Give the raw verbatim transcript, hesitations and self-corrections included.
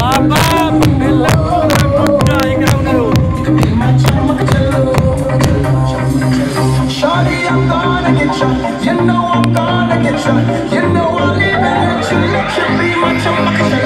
Shawty, I'm gonna get ya. You know I'm gonna get ya. You know I'll leave it at you. Let you be my chumma.